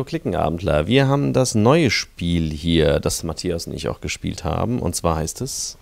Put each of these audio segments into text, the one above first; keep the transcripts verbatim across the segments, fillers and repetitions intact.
Hallo Klickenabendler. Wir haben das neue Spiel hier, das Matthias und ich auch gespielt haben. Und zwar heißt es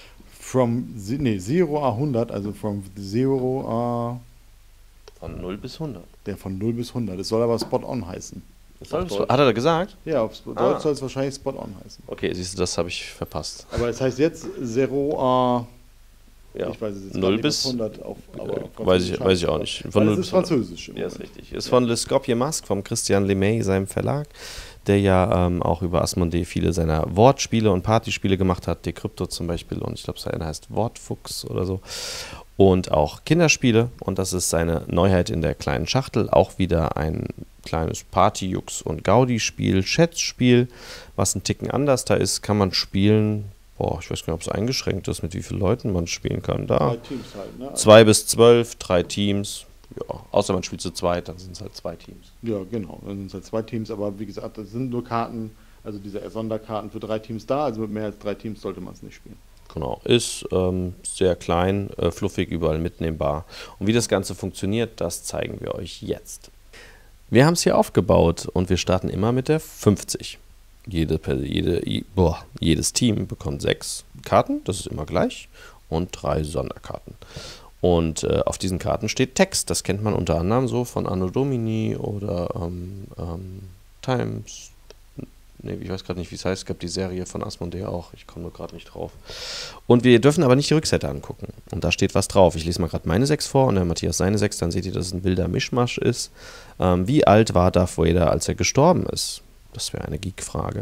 From nee, Zero a hundert, also from Zero a... Von null bis hundert. Der von null bis hundert. Es soll aber Spot On heißen. Das soll, hat er da gesagt? Ja, auf Deutsch Ah. soll es wahrscheinlich Spot On heißen. Okay, siehst du, das habe ich verpasst. Aber es heißt jetzt Zero a... Ja. Ich weiß es jetzt null gar nicht, bis was hundert auf, aber äh, auf weiß, ich, weiß ich auch nicht. Von null es ist bis hundert. französisch. im Ja, ist Moment. richtig. Ist von Le Scorpion Masque, vom Christian Lemay, seinem Verlag, der ja ähm, auch über Asmodee viele seiner Wortspiele und Partyspiele gemacht hat. Decrypto zum Beispiel und ich glaube, sein heißt Wortfuchs oder so. Und auch Kinderspiele. Und das ist seine Neuheit in der kleinen Schachtel. Auch wieder ein kleines Party-Jux- und Gaudi-Spiel, Schätzspiel, was ein Ticken anders da ist, kann man spielen. Boah, ich weiß gar nicht, ob es eingeschränkt ist, mit wie vielen Leuten man spielen kann. Da Drei Teams halt, ne? zwei bis zwölf, drei Teams. Ja, außer man spielt zu zweit, dann sind es halt zwei Teams. Ja, genau. Dann sind es halt zwei Teams, aber wie gesagt, das sind nur Karten, also diese Sonderkarten für drei Teams da. Also mit mehr als drei Teams sollte man es nicht spielen. Genau, ist ähm, sehr klein, äh, fluffig, überall mitnehmbar. Und wie das Ganze funktioniert, das zeigen wir euch jetzt. Wir haben es hier aufgebaut und wir starten immer mit der fünfzig. Jede, jede, boah, jedes Team bekommt sechs Karten, das ist immer gleich, und drei Sonderkarten. Und äh, auf diesen Karten steht Text, das kennt man unter anderem so von Anno Domini oder ähm, ähm, Times. Ne, ich weiß gerade nicht, wie es heißt, es gab die Serie von Asmodee auch, ich komme nur gerade nicht drauf. Und wir dürfen aber nicht die Rückseite angucken. Und da steht was drauf. Ich lese mal gerade meine sechs vor und der Matthias seine sechs, dann seht ihr, dass es ein wilder Mischmasch ist. Ähm, wie alt war Darth Vader, als er gestorben ist? Das wäre eine Geek-Frage.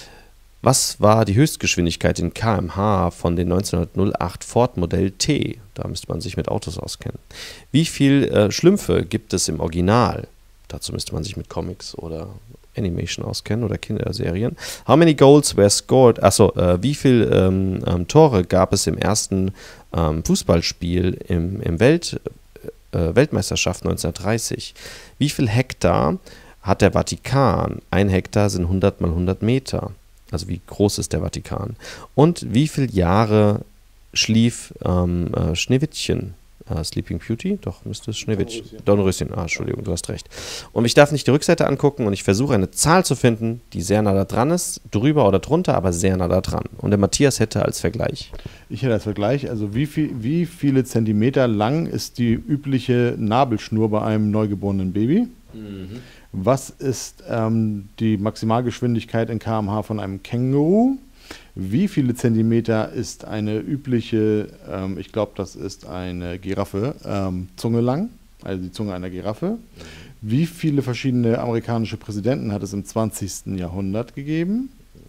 Was war die Höchstgeschwindigkeit in Kilometer pro Stunde von den neunzehnhundertacht Ford Modell T? Da müsste man sich mit Autos auskennen. Wie viele äh, Schlümpfe gibt es im Original? Dazu müsste man sich mit Comics oder Animation auskennen oder Kinderserien. How many goals were scored? Achso, äh, wie viele ähm, ähm, Tore gab es im ersten ähm, Fußballspiel im, im Welt, äh, Weltmeisterschaft neunzehnhundertdreißig? Wie viel Hektar hat der Vatikan? Ein Hektar sind hundert mal hundert Meter. Also wie groß ist der Vatikan? Und wie viele Jahre schlief ähm, äh, Schneewittchen? Äh, Sleeping Beauty? Doch, müsste es Schneewittchen. Dornröschen. Ah, Entschuldigung, du hast recht. Und ich darf nicht die Rückseite angucken und ich versuche eine Zahl zu finden, die sehr nah da dran ist, drüber oder drunter, aber sehr nah da dran. Und der Matthias hätte als Vergleich. Ich hätte als Vergleich, also wie, viel, wie viele Zentimeter lang ist die übliche Nabelschnur bei einem neugeborenen Baby? Mhm. Was ist ähm, die Maximalgeschwindigkeit in Kilometer pro Stunde von einem Känguru? Wie viele Zentimeter ist eine übliche, ähm, ich glaube, das ist eine Giraffe, ähm, Zunge lang, also die Zunge einer Giraffe? Wie viele verschiedene amerikanische Präsidenten hat es im zwanzigsten Jahrhundert gegeben?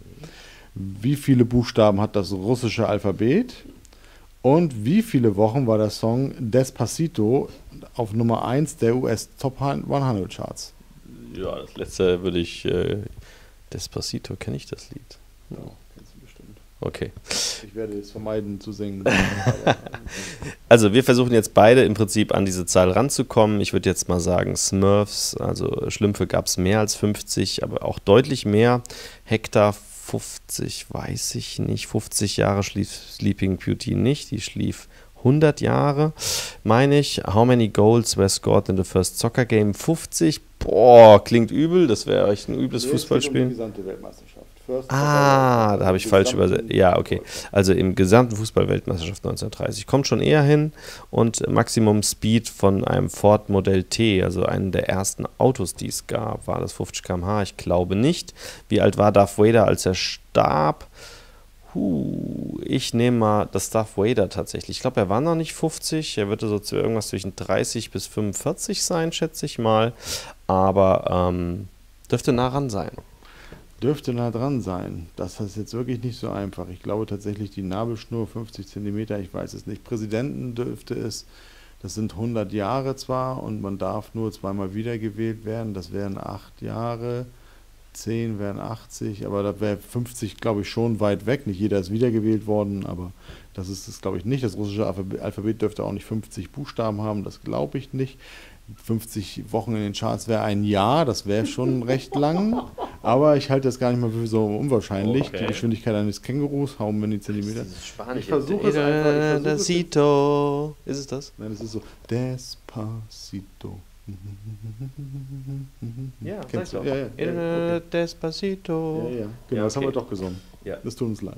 Wie viele Buchstaben hat das russische Alphabet? Und wie viele Wochen war der Song Despacito auf Nummer eins der U S Top hundert Charts? Ja, das letzte würde ich, äh, Despacito, kenne ich das Lied? Ja, kennst du bestimmt. Okay. Ich werde es vermeiden zu singen. Also wir versuchen jetzt beide im Prinzip an diese Zahl ranzukommen. Ich würde jetzt mal sagen Smurfs, also Schlümpfe gab es mehr als fünfzig, aber auch deutlich mehr. Hektar fünfzig, weiß ich nicht. fünfzig Jahre schlief Sleeping Beauty nicht, die schlief hundert Jahre, meine ich. How many goals were scored in the first soccer game? fünfzig. Boah, klingt übel. Das wäre echt ein übles Fußballspiel. Um die gesamte Weltmeisterschaft. First Ah, da habe ich falsch übersetzt. Ja, okay. Also im gesamten Fußball-Weltmeisterschaft neunzehnhundertdreißig. Kommt schon eher hin. Und Maximum Speed von einem Ford Modell T, also einem der ersten Autos, die es gab, war das fünfzig Kilometer pro Stunde? Ich glaube nicht. Wie alt war Darth Vader, als er starb? Huh, ich nehme mal das Darth Vader tatsächlich. Ich glaube, er war noch nicht fünfzig. Er würde so zu irgendwas zwischen dreißig bis fünfundvierzig sein, schätze ich mal. Aber ähm, dürfte nah ran sein. Dürfte nah dran sein. Das ist jetzt wirklich nicht so einfach. Ich glaube tatsächlich, die Nabelschnur fünfzig Zentimeter, ich weiß es nicht. Präsidenten dürfte es, das sind hundert Jahre zwar und man darf nur zweimal wiedergewählt werden. Das wären acht Jahre. zehn wären achtzig, aber da wäre fünfzig, glaube ich, schon weit weg. Nicht jeder ist wiedergewählt worden, aber das ist es, glaube ich, nicht. Das russische Alphabet dürfte auch nicht fünfzig Buchstaben haben, das glaube ich nicht. fünfzig Wochen in den Charts wäre ein Jahr, das wäre schon recht lang, aber ich halte das gar nicht mal für so unwahrscheinlich. Okay. Die Geschwindigkeit eines Kängurus, how many Zentimeter? Ich versuche es einfach. Despacito. Ist es das? Nein, es ist so Despacito. Ja, Kennst du? sag Ja, doch. ja, In ja, okay. Despacito. Ja, ja. Genau, Ja, das haben okay. wir doch gesungen. Ja. Das tut uns leid.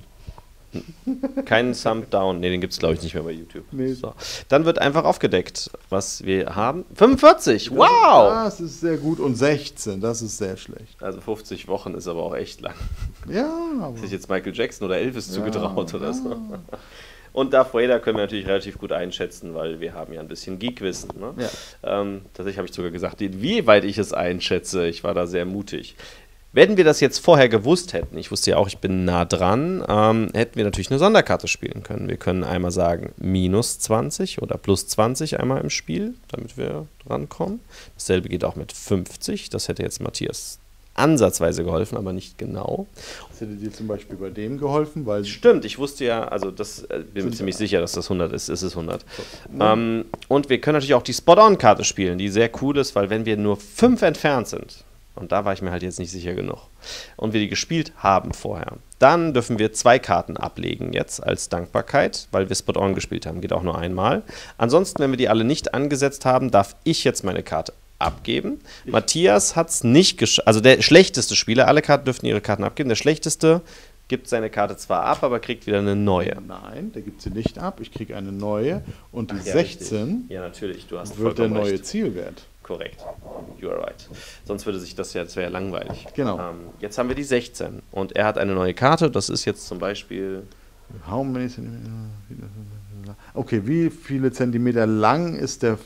Keinen Thumb Down. Ne, den gibt es, glaube ich, nicht mehr bei YouTube. Nee. So. Dann wird einfach aufgedeckt, was wir haben. fünfundvierzig! Das- Wow! Das ist sehr gut. Und sechzehn, das ist sehr schlecht. Also fünfzig Wochen ist aber auch echt lang. Ja, aber Hätte ich jetzt Michael Jackson oder Elvis Ja, zugetraut oder ja. so. Und Darth Vader können wir natürlich relativ gut einschätzen, weil wir haben ja ein bisschen Geekwissen. Ne? Ja. Ähm, tatsächlich habe ich sogar gesagt, wie weit ich es einschätze. Ich war da sehr mutig. Wenn wir das jetzt vorher gewusst hätten, ich wusste ja auch, ich bin nah dran, ähm, hätten wir natürlich eine Sonderkarte spielen können. Wir können einmal sagen minus zwanzig oder plus zwanzig einmal im Spiel, damit wir drankommen. Dasselbe geht auch mit fünfzig. Das hätte jetzt Matthias ansatzweise geholfen, aber nicht genau. das hätte dir zum Beispiel bei dem geholfen, weil Stimmt, ich wusste ja, also das äh, bin mir Sind ziemlich wir- sicher, dass das hundert ist. Es ist hundert. Ne? Ähm, und wir können natürlich auch die Spot-On-Karte spielen, die sehr cool ist, weil wenn wir nur fünf entfernt sind, und da war ich mir halt jetzt nicht sicher genug, und wir die gespielt haben vorher, dann dürfen wir zwei Karten ablegen jetzt als Dankbarkeit, weil wir Spot-On gespielt haben. Geht auch nur einmal. Ansonsten, wenn wir die alle nicht angesetzt haben, darf ich jetzt meine Karte abgeben. Matthias hat es nicht geschafft, also der schlechteste Spieler, alle Karten dürften ihre Karten abgeben, der schlechteste gibt seine Karte zwar ab, aber kriegt wieder eine neue. nein, der gibt sie nicht ab. Ich kriege eine neue und die Ja, sechzehn richtig. Ja, natürlich, du hast wird der vollkommen neue recht. Zielwert. Korrekt. You are right. Sonst würde sich das ja, das wäre ja langweilig. Genau. Ähm, jetzt haben wir die sechzehn und er hat eine neue Karte, das ist jetzt zum Beispiel, How many Zentimeter? Okay, wie viele Zentimeter lang ist der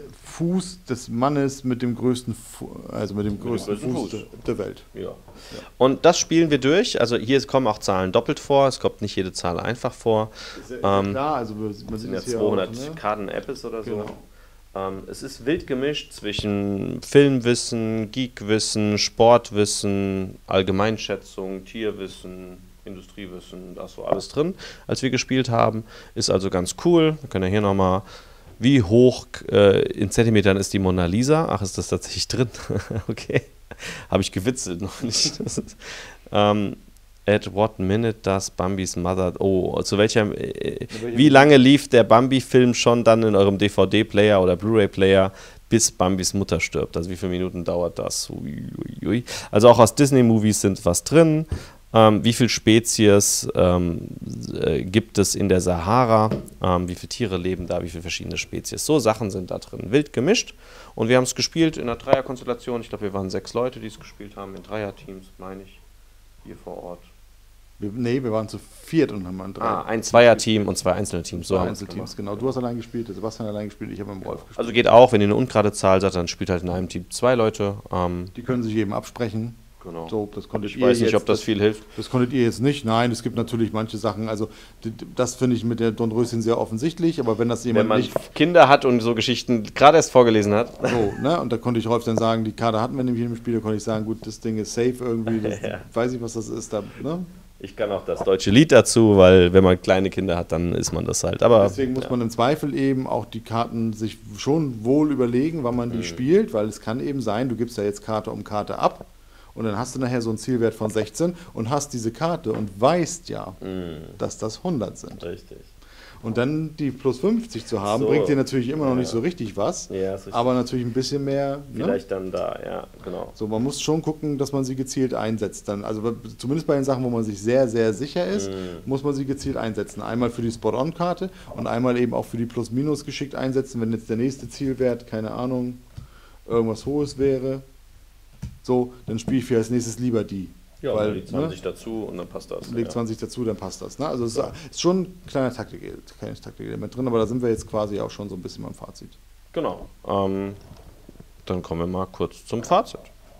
Fuß des Mannes mit dem größten, Fu also mit dem dem größten, größten Fuß, Fuß. Der, der Welt? ja. Und das spielen wir durch, also hier kommen auch Zahlen doppelt vor, es kommt nicht jede Zahl einfach vor. Ist ja, ist ja Ähm, klar, also man Es sieht sind ja das hier zweihundert auch, ne? Karten-Apples oder so. Genau. Ähm, es ist wild gemischt zwischen Filmwissen, Geekwissen, Sportwissen, Allgemeinschätzung, Tierwissen, Industriewissen, da ist so alles drin, als wir gespielt haben. Ist also ganz cool. Wir können ja hier nochmal, wie hoch äh, in Zentimetern ist die Mona Lisa? Ach, ist das tatsächlich drin? Okay. Habe ich gewitzelt noch nicht. Das ist, ähm, at what minute does Bambis Mother... Oh, zu welchem... Äh, wie lange lief der Bambi-Film schon dann in eurem D V D-Player oder Blu-ray-Player, bis Bambis Mutter stirbt? Also wie viele Minuten dauert das? Ui, ui, ui. Also auch aus Disney-Movies sind was drin. Ähm, wie viele Spezies ähm, äh, gibt es in der Sahara? Ähm, wie viele Tiere leben da? Wie viele verschiedene Spezies? So Sachen sind da drin. Wild gemischt. Und wir haben es gespielt in einer Dreierkonstellation. Ich glaube, wir waren sechs Leute, die es gespielt haben, in Dreierteams, meine ich, hier vor Ort. Wir, nee, wir waren zu viert und haben drei Ah, ein Zweierteam und zwei einzelne Teams. So zwei haben wir es Einzelteams, gemacht. genau. Du hast allein gespielt, der Sebastian allein gespielt, ich habe mit dem Wolf gespielt. Also geht auch, wenn ihr eine ungerade Zahl seid, dann spielt halt in einem Team zwei Leute. Ähm, Die können sich eben absprechen. genau. So, das konntet Ich ihr weiß nicht, jetzt, ob das viel hilft. Das konntet ihr jetzt nicht. Nein, es gibt natürlich manche Sachen, also d- d- das finde ich mit der Dornröschen sehr offensichtlich, aber wenn das Wenn jemand man nicht Kinder hat und so Geschichten gerade erst vorgelesen hat. so, ne, und da konnte ich Rolf dann sagen, die Karte hatten wir nämlich im Spiel, da konnte ich sagen, gut, das Ding ist safe irgendwie, das, Ja. weiß ich, was das ist, da, ne? Ich kann auch das deutsche Lied dazu, weil wenn man kleine Kinder hat, dann ist man das halt. Aber Deswegen muss ja. man im Zweifel eben auch die Karten sich schon wohl überlegen, wann man die Mhm. spielt, weil es kann eben sein, du gibst ja jetzt Karte um Karte ab und dann hast du nachher so einen Zielwert von sechzehn und hast diese Karte und weißt ja, Mhm. dass das hundert sind. Richtig. Und dann die plus fünfzig zu haben, So. bringt dir natürlich immer noch Ja. nicht so richtig was, Ja, ist richtig. aber natürlich ein bisschen mehr. Ne? Vielleicht dann da, ja, genau. So, man muss schon gucken, dass man sie gezielt einsetzt. Dann, also bei- zumindest bei den Sachen, wo man sich sehr, sehr sicher ist, Mhm. muss man sie gezielt einsetzen. Einmal für die Spot-On-Karte und einmal eben auch für die Plus-Minus geschickt einsetzen, wenn jetzt der nächste Zielwert, keine Ahnung, irgendwas Hohes wäre. So, dann spiele ich für als nächstes lieber die. Ja, Weil, dann legt zwanzig ne, dazu und dann passt das. legt ja. zwanzig dazu, dann passt das. Ne? Also es ist, ist schon ein kleiner Taktik, kleines Taktikelement drin, aber da sind wir jetzt quasi auch schon so ein bisschen beim Fazit. Genau. Ähm, dann kommen wir mal kurz zum Fazit.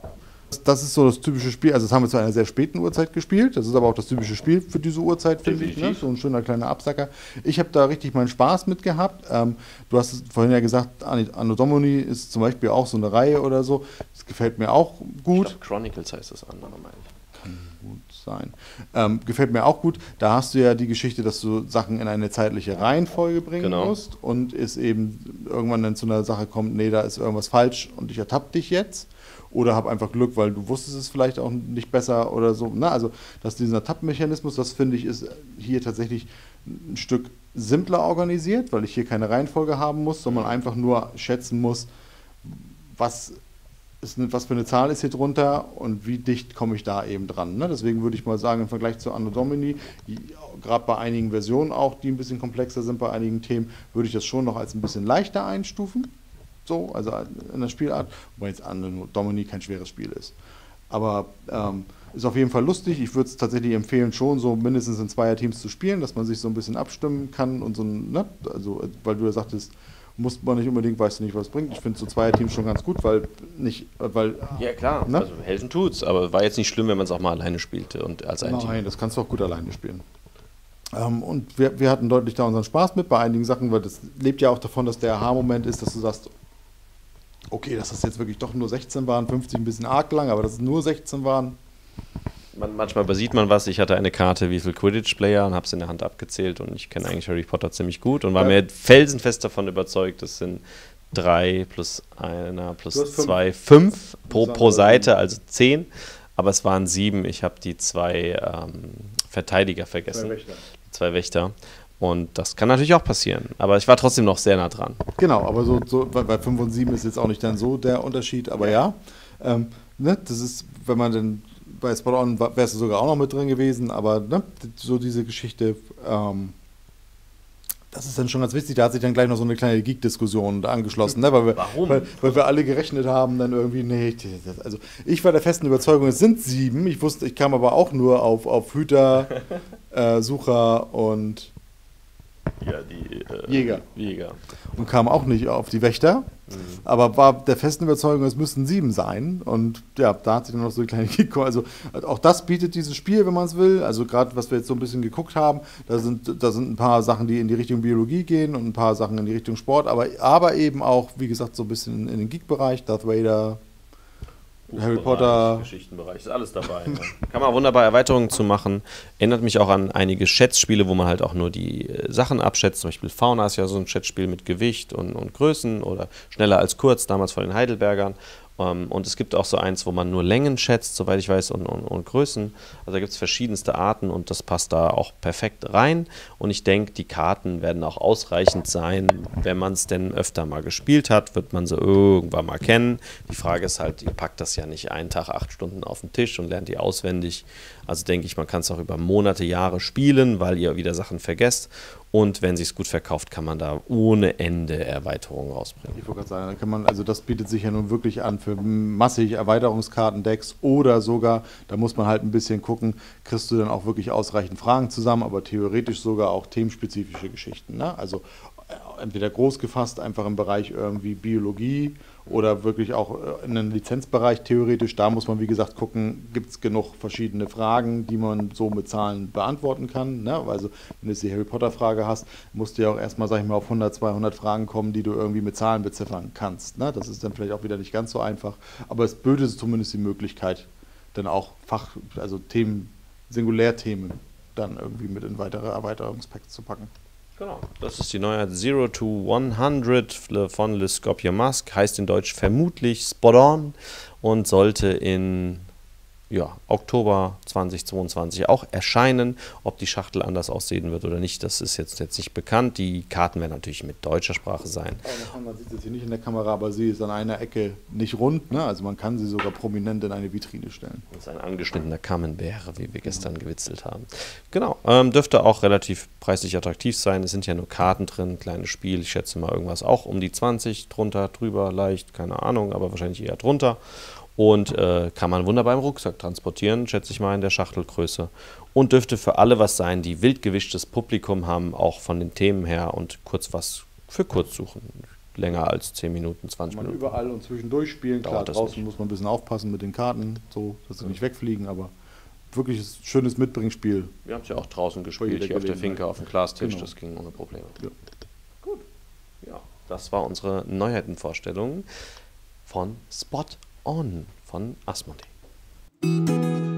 Das ist so das typische Spiel, also das haben wir zu einer sehr späten Uhrzeit gespielt, das ist aber auch das typische Spiel für diese Uhrzeit, finde ich, ne? Definitiv. So ein schöner kleiner Absacker. Ich habe da richtig meinen Spaß mit gehabt. Ähm, du hast es vorhin ja gesagt, Anno Anno Domini ist zum Beispiel auch so eine Reihe oder so, das gefällt mir auch Ich gut. glaub, Chronicles heißt das andere, meine ich. Kann gut sein. Ähm, gefällt mir auch gut. Da hast du ja die Geschichte, dass du Sachen in eine zeitliche Reihenfolge bringen Genau. musst und es eben irgendwann dann zu einer Sache kommt, nee, da ist irgendwas falsch und ich ertappe dich jetzt. Oder habe einfach Glück, weil du wusstest es vielleicht auch nicht besser oder so. Na, also, dass dieser Tappmechanismus, das finde ich, ist hier tatsächlich ein Stück simpler organisiert, weil ich hier keine Reihenfolge haben muss, sondern einfach nur schätzen muss, was ist, was für eine Zahl ist hier drunter und wie dicht komme ich da eben dran. Ne? Deswegen würde ich mal sagen, im Vergleich zu Anno Domini, gerade bei einigen Versionen auch, die ein bisschen komplexer sind, bei einigen Themen, würde ich das schon noch als ein bisschen leichter einstufen. So, also in der Spielart, wobei jetzt Anno Domini kein schweres Spiel ist. Aber ähm, ist auf jeden Fall lustig. Ich würde es tatsächlich empfehlen, schon so mindestens in Zweierteams zu spielen, dass man sich so ein bisschen abstimmen kann und so, ne? Also, weil du ja sagtest, muss man nicht unbedingt, weißt du nicht, was es bringt. Ich finde so Zweierteams schon ganz gut, weil nicht, weil... Ja, klar, ne? Also helfen tut's, aber war jetzt nicht schlimm, wenn man es auch mal alleine spielte und als ein Nein, Team. Nein, das kannst du auch gut alleine spielen. Ähm, und wir, wir hatten deutlich da unseren Spaß mit bei einigen Sachen, weil das lebt ja auch davon, dass der Aha-Moment ist, dass du sagst, okay, dass das jetzt wirklich doch nur sechzehn waren, fünfzig ein bisschen arg lang, aber dass es nur sechzehn waren. Man, manchmal übersieht man was. Ich hatte eine Karte, wie viel Quidditch-Player, und habe es in der Hand abgezählt und ich kenne eigentlich Harry Potter ziemlich gut und war ja. mir felsenfest davon überzeugt, das sind drei plus einer plus zwei, fünf pro, pro Seite, also zehn, aber es waren sieben. Ich habe die zwei ähm, Verteidiger vergessen. Zwei Wächter. Zwei Wächter. Und das kann natürlich auch passieren. Aber ich war trotzdem noch sehr nah dran. Genau, aber so, so bei fünf und sieben ist jetzt auch nicht dann so der Unterschied. Aber ja, ähm, ne, das ist, wenn man dann bei Spot On wärst du sogar auch noch mit drin gewesen. Aber ne, so diese Geschichte, ähm, das ist dann schon ganz witzig. Da hat sich dann gleich noch so eine kleine Geek-Diskussion angeschlossen. Ne, weil wir, Warum? Weil, weil wir alle gerechnet haben, dann irgendwie, nee, also ich war der festen Überzeugung, es sind sieben. Ich wusste, ich kam aber auch nur auf, auf Hüter, äh, Sucher und Ja, die äh, Jäger. Jäger. Und kam auch nicht auf die Wächter, mhm. aber war der festen Überzeugung, es müssten sieben sein. Und ja, da hat sich dann noch so eine kleine Kick. Also auch das bietet dieses Spiel, wenn man es will. Also gerade, was wir jetzt so ein bisschen geguckt haben, da sind, da sind ein paar Sachen, die in die Richtung Biologie gehen und ein paar Sachen in die Richtung Sport, aber, aber eben auch, wie gesagt, so ein bisschen in den Geek-Bereich, Darth Vader, Harry Potter. Geschichtenbereich, ist alles dabei. Ne? Kann man wunderbar Erweiterungen zu machen. Erinnert mich auch an einige Schätzspiele, wo man halt auch nur die äh, Sachen abschätzt. Zum Beispiel Fauna ist ja so ein Schätzspiel mit Gewicht und, und Größen oder schneller als kurz, damals von den Heidelbergern. Um, und es gibt auch so eins, wo man nur Längen schätzt, soweit ich weiß, und, und, und Größen. Also da gibt es verschiedenste Arten und das passt da auch perfekt rein. Und ich denke, die Karten werden auch ausreichend sein. Wenn man es denn öfter mal gespielt hat, wird man sie irgendwann mal kennen. Die Frage ist halt, ihr packt das ja nicht einen Tag, acht Stunden auf den Tisch und lernt die auswendig. Also denke ich, man kann es auch über Monate, Jahre spielen, weil ihr wieder Sachen vergesst. Und wenn sich es gut verkauft, kann man da ohne Ende Erweiterungen rausbringen. Ich wollte gerade sagen, da kann man, also das bietet sich ja nun wirklich an für massig Erweiterungskartendecks oder sogar, da muss man halt ein bisschen gucken, kriegst du dann auch wirklich ausreichend Fragen zusammen, aber theoretisch sogar auch themenspezifische Geschichten. Ne? Also entweder groß gefasst, einfach im Bereich irgendwie Biologie oder wirklich auch in einem Lizenzbereich theoretisch. Da muss man, wie gesagt, gucken, gibt es genug verschiedene Fragen, die man so mit Zahlen beantworten kann. Ne? Also wenn du jetzt die Harry Potter-Frage hast, musst du ja auch erstmal, sag ich mal, auf hundert, zweihundert Fragen kommen, die du irgendwie mit Zahlen beziffern kannst. Ne? Das ist dann vielleicht auch wieder nicht ganz so einfach, aber es böte zumindest die Möglichkeit, dann auch Fach, also Themen, Singulärthemen dann irgendwie mit in weitere Erweiterungspacks zu packen. Genau. Das ist die Neuheit Zero to hundert von Le Scorpion Mask, heißt in Deutsch vermutlich Spot On und sollte in ja, Oktober zweitausendzweiundzwanzig auch erscheinen. Ob die Schachtel anders aussehen wird oder nicht, das ist jetzt, jetzt nicht bekannt. Die Karten werden natürlich mit deutscher Sprache sein. Man sieht es hier nicht in der Kamera, aber sie ist an einer Ecke nicht rund. Ne? Also man kann sie sogar prominent in eine Vitrine stellen. Das ist ein angeschnittener Camembert, wie wir gestern gewitzelt haben. Genau, ähm, dürfte auch relativ preislich attraktiv sein. Es sind ja nur Karten drin, kleines Spiel. Ich schätze mal irgendwas auch um die zwanzig, drunter, drüber, leicht, keine Ahnung, aber wahrscheinlich eher drunter. Und äh, kann man wunderbar im Rucksack transportieren, schätze ich mal in der Schachtelgröße. Und dürfte für alle was sein, die wild gewischtes Publikum haben, auch von den Themen her und kurz was für kurz suchen. Länger als zehn Minuten, zwanzig man Minuten. Überall und zwischendurch spielen. Klar, draußen nicht. Muss man ein bisschen aufpassen mit den Karten, so, dass sie ja. nicht wegfliegen, aber wirklich ein schönes Mitbringspiel. Wir haben es ja auch draußen gespielt, hier auf der Finke, auf dem Glastisch, genau. Das ging ohne Probleme. Ja. Gut. Ja, das war unsere Neuheitenvorstellung von Spot On von Asmodee.